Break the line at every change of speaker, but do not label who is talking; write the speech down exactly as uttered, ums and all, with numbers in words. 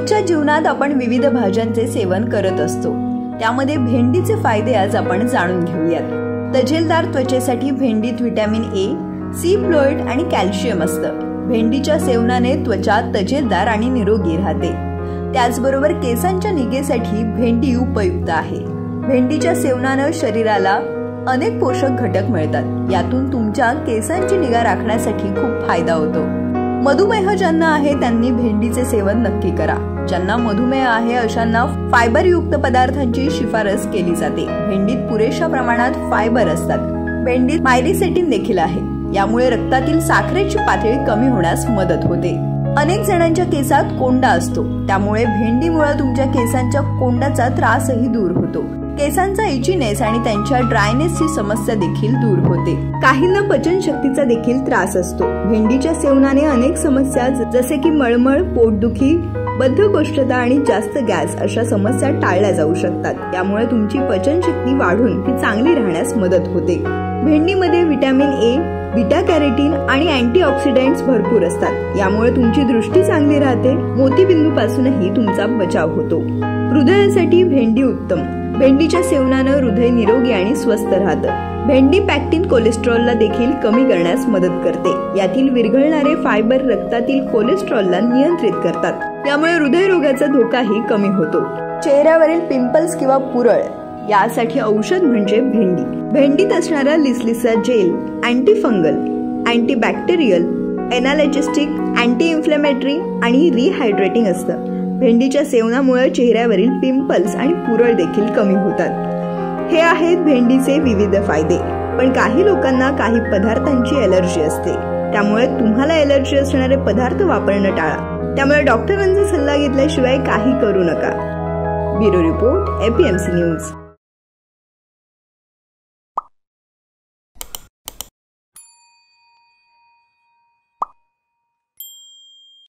रोजच्या जीवनात आपण विविध भाज्यांचे सेवन करत असतो, त्यामध्ये भेंडीचे फायदे आज आपण जाणून घेऊयात। तजेलदार त्वचेसाठी भेंडीत व्हिटॅमिन ए, सी, फ्लोएड आणि कॅल्शियम असतं। भेंडीच्या सेवनाने त्वचा तजेलदार आणि निरोगी राहते। त्याचबरोबर केसांच्या निगेसाठी भेंडी उपयुक्त आहे। भेंडीच्या सेवनाने शरीराला अनेक पोषक घटक मिळतात, यातून तुमच्या केसांची निगा राखण्यासाठी खूप फायदा होतो। मधुमेह ज्यांना आहे त्यांनी भेंडीचे सेवन नक्की करा। ज्यांना मधुमेह आहे अशांना फायबर युक्त पदार्थांची शिफारस केली जाते। भेंडीत पुरेशा प्रमाणात फायबर असतात। भेंडीत मायलिसेटिन देखील आहे, यामुळे रक्तातील साखरेची पातळी कमी होण्यास मदत होते। अनेक जणांच्या केसात कोंडा असतो, त्यामुळे भेंडीमुळे तुमच्या केसांच्या कोंडाचा त्रासही दूर होतो। केसांचा इचीनेस आणि त्यांच्या ड्रायनेसची समस्या देखील दूर होते। काहींना पचनशक्तीचा देखील त्रास असतो। भेंडीच्या सेवनाने अनेक समस्या जसे की मळमळ, पोटदुखी, बद्धकोष्ठता आणि जास्त गॅस अशा समस्या टाळल्या जाऊ शकतात। त्यामुळे तुमची पचनशक्ती वाढून ती चांगली राहण्यास मदत होते। भेंडीमध्ये व्हिटॅमिन ए, बीटा कॅरोटीन आणि अँटीऑक्सिडंट्स भरपूर असतात, यामुळे तुमची दृष्टी चांगली राहते। मोतीबिंदूपासूनही तुमचा बचाव होतो। हृदयासाठी भेंडी उत्तम। भेंडीच्या सेवनाने हृदय निरोगी आणि स्वस्थ राहतं। भेंडी पॅक्टिन कोलेस्ट्रॉलला देखील कमी करण्यास मदत करते। यातील विरघळणारे फायबर रक्तातील कोलेस्ट्रॉलला नियंत्रित करतात, त्यामुळे हृदयरोगाचा धोकाही कमी होतो। चेहऱ्यावरील पिंपल्स किंवा पुरळ यासाठी औषध म्हणजे भेंडी। भेंडीत असणारा लिसलिसा gel anti fungal, anti bacterial, analgesic, anti inflammatory आणि रिहायड्रेटिंग असतं। भेंडीच्या सेवनामुळे चेहऱ्यावरील पिंपल्स आणि पुरळ देखील कमी होतात। हे आहेत भेंडीचे विविध फायदे। पण काही लोकांना काही पदार्थांची एलर्जी असते, त्यामुळे तुम्हाला एलर्जी असणारे पदार्थ वापरणं टाळा। त्यामुळे डॉक्टरांचा सल्ला घेतल्याशिवाय काही करू नका। Bureau report, APMC news.